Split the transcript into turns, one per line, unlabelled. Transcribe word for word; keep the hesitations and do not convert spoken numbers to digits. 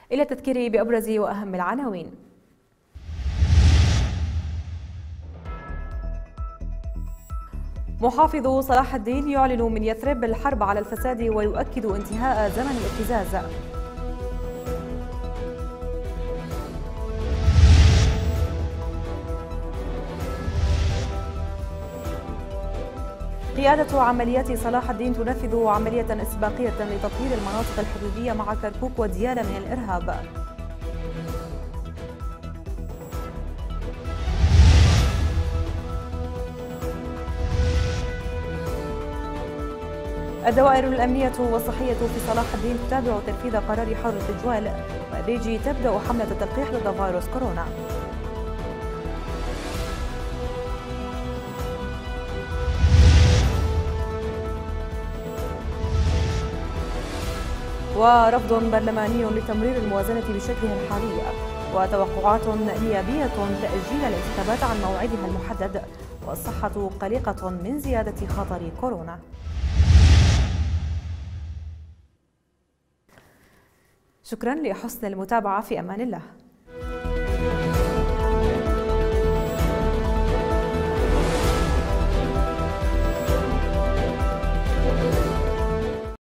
إلى التذكير بأبرز وأهم العناوين. محافظ صلاح الدين يعلن من يثرب الحرب على الفساد ويؤكد انتهاء زمن الابتزاز. قيادة عمليات صلاح الدين تنفذ عملية إسباقية لتطهير المناطق الحدودية مع كركوك وديالى من الإرهاب. الدوائر الأمنية والصحية في صلاح الدين تتابع تنفيذ قرار حظر التجوال، والريجي تبدأ حملة التلقيح ضد فيروس كورونا. ورفض برلماني لتمرير الموازنة بشكلها الحالي، وتوقعات نيابية تأجيل الانتخابات عن موعدها المحدد، والصحة قلقة من زيادة خطر كورونا. شكرا لحسن المتابعة، في أمان الله.